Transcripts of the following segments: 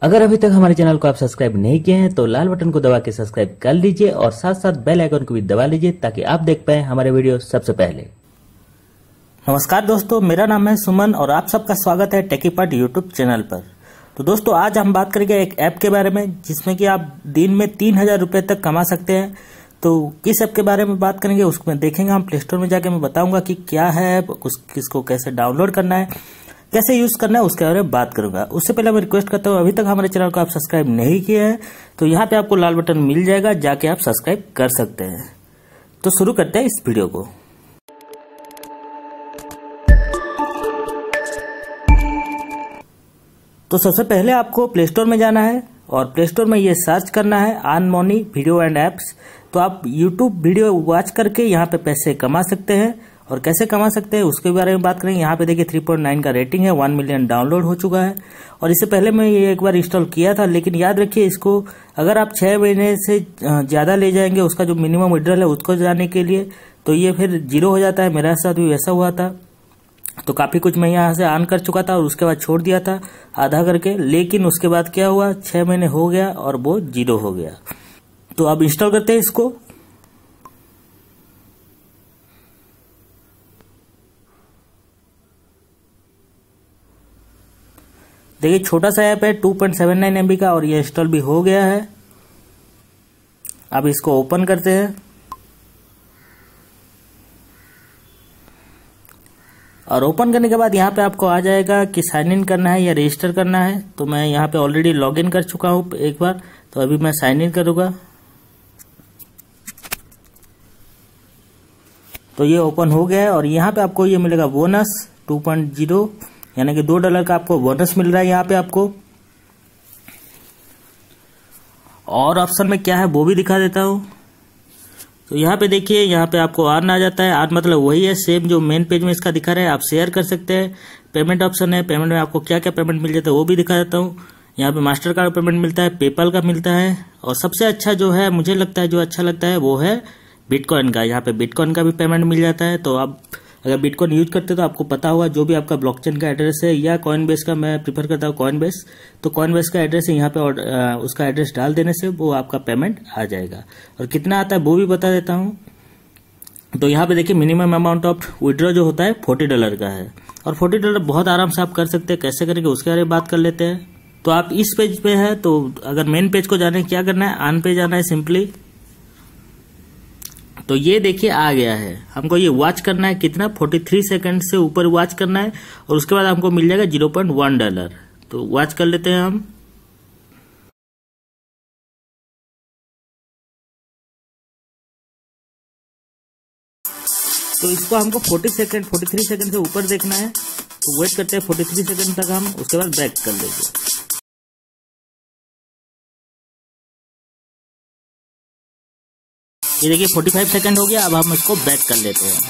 अगर अभी तक हमारे चैनल को आप सब्सक्राइब नहीं किए हैं तो लाल बटन को दबा के सब्सक्राइब कर लीजिए और साथ साथ बेल आइकन को भी दबा लीजिए ताकि आप देख पाए हमारे वीडियो सबसे पहले। नमस्कार दोस्तों, मेरा नाम है सुमन और आप सबका स्वागत है टेकीपार्ट यूट्यूब चैनल पर। तो दोस्तों आज हम बात करेंगे एक ऐप के बारे में जिसमें कि आप दिन में 3000 रुपये तक कमा सकते हैं। तो किस ऐप के बारे में बात करेंगे उसमें देखेंगे हम प्ले स्टोर में जाके मैं बताऊंगा कि क्या है, किसको कैसे डाउनलोड करना है, कैसे यूज करना है, उसके बारे में बात करूंगा। उससे पहले मैं रिक्वेस्ट करता हूँ अभी तक हमारे चैनल को आप सब्सक्राइब नहीं किए हैं तो यहाँ पे आपको लाल बटन मिल जाएगा, जाके आप सब्सक्राइब कर सकते हैं। तो शुरू करते हैं इस वीडियो को। तो सबसे पहले आपको प्ले स्टोर में जाना है और प्ले स्टोर में ये सर्च करना है earn money video and apps. तो आप यूट्यूब वीडियो वॉच करके यहाँ पे पैसे कमा सकते हैं और कैसे कमा सकते हैं उसके बारे में बात करेंगे। यहाँ पे देखिए 3.9 का रेटिंग है, 1 मिलियन डाउनलोड हो चुका है। और इससे पहले मैं ये एक बार इंस्टॉल किया था, लेकिन याद रखिए इसको अगर आप 6 महीने से ज़्यादा ले जाएंगे उसका जो मिनिमम विड्रॉल है उसको जाने के लिए तो ये फिर 0 हो जाता है। मेरे साथ भी वैसा हुआ था। तो काफ़ी कुछ मैं यहाँ से अर्न कर चुका था और उसके बाद छोड़ दिया था आधा करके, लेकिन उसके बाद क्या हुआ 6 महीने हो गया और वो 0 हो गया। तो अब इंस्टॉल करते हैं इसको। देखिए छोटा सा ऐप है 2.79 MB का और ये इंस्टॉल भी हो गया है। अब इसको ओपन करते हैं और ओपन करने के बाद यहाँ पे आपको आ जाएगा कि साइन इन करना है या रजिस्टर करना है। तो मैं यहाँ पे ऑलरेडी लॉग इन कर चुका हूँ एक बार, तो अभी मैं साइन इन करूँगा। तो ये ओपन हो गया है और यहाँ पे आपको ये मिलेगा बोनस 2.0 यानी कि $2 का आपको बोनस मिल रहा है यहाँ पे आपको। और ऑप्शन में क्या है वो भी दिखा देता हूँ। तो यहाँ पे देखिए यहाँ पे आपको अर्न आ जाता है। अर्न मतलब वही है सेम जो मेन पेज में इसका दिखा रहा है। आप शेयर कर सकते हैं। पेमेंट ऑप्शन है, पेमेंट में आपको क्या क्या पेमेंट मिल जाता है वो भी दिखा देता हूँ। यहाँ पे मास्टर कार्ड पेमेंट मिलता है, पेपल का मिलता है और सबसे अच्छा जो है मुझे लगता है जो अच्छा लगता है वो है बिटकॉइन का। यहाँ पे बिटकॉइन का भी पेमेंट मिल जाता है। तो आप अगर बिटकॉइन यूज करते तो आपको पता होगा जो भी आपका ब्लॉकचेन का एड्रेस है या कॉइनबेस का, मैं प्रीफर करता हूँ कॉइनबेस, तो कॉइनबेस का एड्रेस है यहाँ पे उसका एड्रेस डाल देने से वो आपका पेमेंट आ जाएगा। और कितना आता है वो भी बता देता हूँ। तो यहाँ पे देखिए मिनिमम अमाउंट ऑफ विड्रॉ जो होता है $40 का है और $40 बहुत आराम से आप कर सकते हैं। कैसे करेंगे उसके बारे में बात कर लेते हैं। तो आप इस पेज पे है तो अगर मेन पेज को जाने क्या करना है, अर्न पे जाना है सिंपली। तो ये देखिए आ गया है। हमको ये वॉच करना है कितना 43 सेकंड से ऊपर वॉच करना है और उसके बाद हमको मिल जाएगा $0.1। तो वॉच कर लेते हैं हम। तो इसको हमको 43 सेकंड से ऊपर देखना है। तो वेट करते हैं 43 सेकंड तक हम, उसके बाद बैक कर लेंगे। ये देखिए 45 सेकंड हो गया। अब हम इसको बैक कर लेते हैं।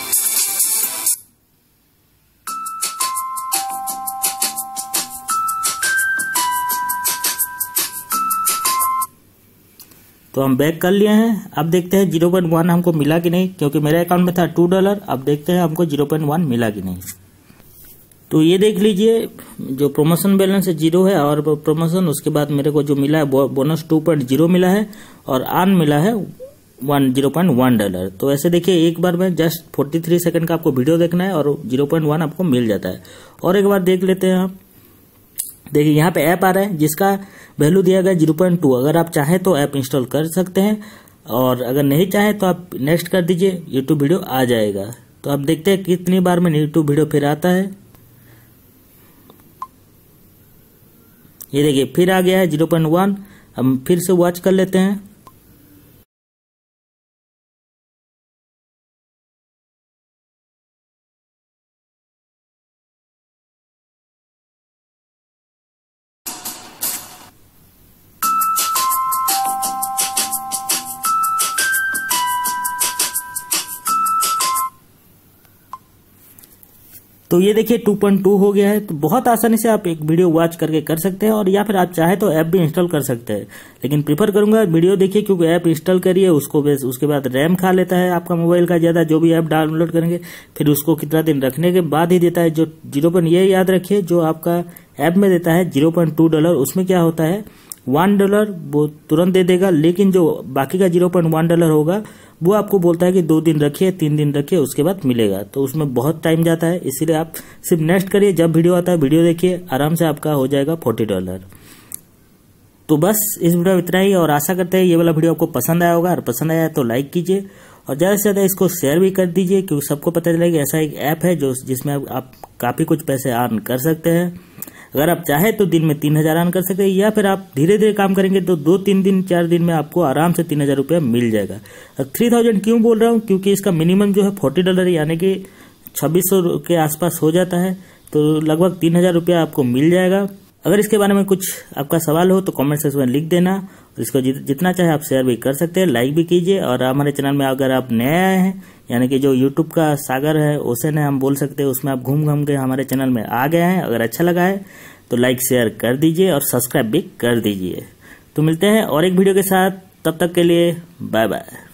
तो हम बैक कर लिए हैं। अब देखते हैं 0.1 हमको मिला कि नहीं, क्योंकि मेरे अकाउंट में था $2। अब देखते हैं हमको 0.1 मिला कि नहीं। तो ये देख लीजिए जो प्रमोशन बैलेंस है 0 है और प्रमोशन उसके बाद मेरे को जो मिला है बोनस 2.0 मिला है और अर्न मिला है $0.1। तो ऐसे देखिए एक बार में जस्ट 43 सेकंड का आपको वीडियो देखना है और 0.1 आपको मिल जाता है। और एक बार देख लेते हैं हम। देखिए यहाँ पे ऐप आ रहा है जिसका वैल्यू दिया गया 0.2। अगर आप चाहें तो ऐप इंस्टॉल कर सकते हैं और अगर नहीं चाहें तो आप नेक्स्ट कर दीजिए, यूट्यूब वीडियो आ जाएगा। तो आप देखते हैं कितनी बार में यूट्यूब वीडियो फिर आता है। ये देखिए फिर आ गया है 0.1। हम फिर से वॉच कर लेते हैं। तो ये देखिए 2.2 हो गया है। तो बहुत आसानी से आप एक वीडियो वॉच करके कर सकते हैं और या फिर आप चाहे तो ऐप भी इंस्टॉल कर सकते हैं, लेकिन प्रीफर करूंगा वीडियो देखिए, क्योंकि ऐप इंस्टॉल करिए उसके बाद रैम खा लेता है आपका मोबाइल का ज्यादा। जो भी ऐप डाउनलोड करेंगे फिर उसको कितना दिन रखने के बाद ही देता है। जो 0. ये याद रखिए जो आपका ऐप में देता है $0.2, उसमें क्या होता है $1 वो तुरंत दे देगा, लेकिन जो बाकी का $0.1 होगा वो आपको बोलता है कि 2 दिन रखिए, 3 दिन रखिए, उसके बाद मिलेगा। तो उसमें बहुत टाइम जाता है, इसीलिए आप सिर्फ नेक्स्ट करिए, जब वीडियो आता है वीडियो देखिए, आराम से आपका हो जाएगा $40। तो बस इस वीडियो में इतना ही, और आशा करते हैं ये वाला वीडियो आपको पसंद आया होगा, और पसंद आया तो लाइक कीजिए और ज़्यादा से ज़्यादा इसको शेयर भी कर दीजिए, क्योंकि सबको पता चले कि ऐसा एक ऐप है जिसमें आप काफ़ी कुछ पैसे अर्न कर सकते हैं। अगर आप चाहे तो दिन में 3000 अर्न कर सकते हैं, या फिर आप धीरे धीरे काम करेंगे तो 2-3 दिन 4 दिन में आपको आराम से 3000 रुपया मिल जाएगा। 3000 क्यों बोल रहा हूँ, क्योंकि इसका मिनिमम जो है $40 यानी कि 2600 के आसपास हो जाता है, तो लगभग 3000 रुपया आपको मिल जाएगा। अगर इसके बारे में कुछ आपका सवाल हो तो कमेंट सेक्शन में लिख देना, और इसको जितना चाहे आप शेयर भी कर सकते हैं, लाइक भी कीजिए। और हमारे चैनल में अगर आप नए आए हैं, यानी कि जो यूट्यूब का सागर है ओशन है हम बोल सकते हैं, उसमें आप घूम के हमारे चैनल में आ गए हैं, अगर अच्छा लगा है तो लाइक शेयर कर दीजिए और सब्सक्राइब भी कर दीजिए। तो मिलते हैं और एक वीडियो के साथ, तब तक के लिए बाय बाय।